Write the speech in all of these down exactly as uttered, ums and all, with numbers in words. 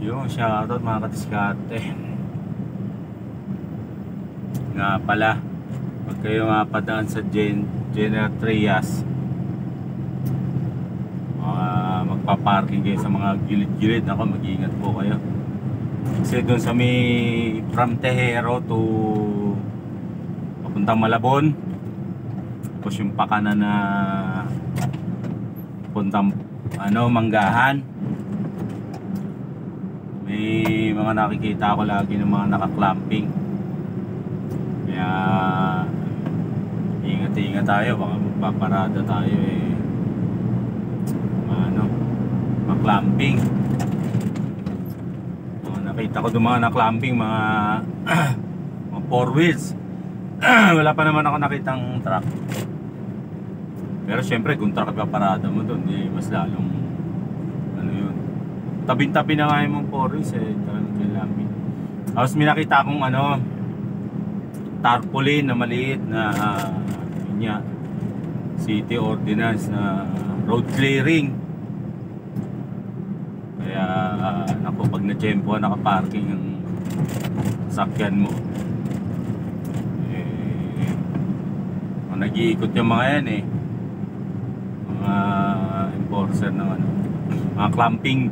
Yung shoutout mga kadiskarte. Nga pala, pag kayo mapadaan sa Gen General Trias, uh, magpa-parking kayo sa mga gilid-gilid, ako mag-iingat po kayo. Kasi doon sa may from Tejero to papuntang Malabon, tapos yung pakanan na puntang ano, Manggahan, may mga nakikita ako lagi ng mga naka-clamping. Kaya ingat-ingat tayo, baka magpaparada tayo eh, ano, mag-clamping. Mga nakita ko doon mga na-clamping, mga mga four wheels. Wala pa naman ako nakitang truck. Pero syempre kung truck ka parada mo doon, eh, mas lalong ano yun, tabing-tabi na nga yung mga four wheels eh, talagang clamping. Tapos may nakita akong ano, tarpaulin na maliit na uh, yun nga, city ordinance na road clearing. Kaya uh, naku, pag na-tsempo nakaparking ang sakyan mo, eh, nag-iikot yung mga yan eh, mga enforcer ng ano, mga clamping,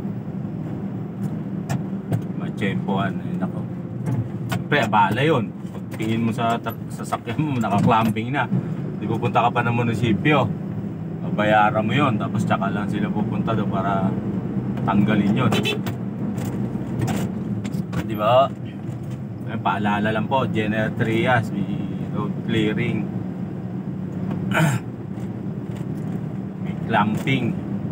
ma-tsempohan eh, naku, siyempre abala yun. Pagtingin mo sa sasakyan mo, naka-clamping na, di pupunta ka pa ng munisipyo, bayaran mo yun, tapos tsaka lang sila pupunta doon para tanggalin yun, di ba? Paalala lang po, General Trias, may road clearing, may clamping,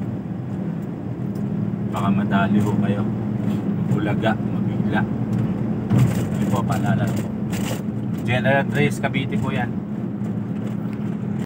baka madali ho kayo, bulaga, mabigla. Yun po, paalala lang po. General Trias, Cavite po yan.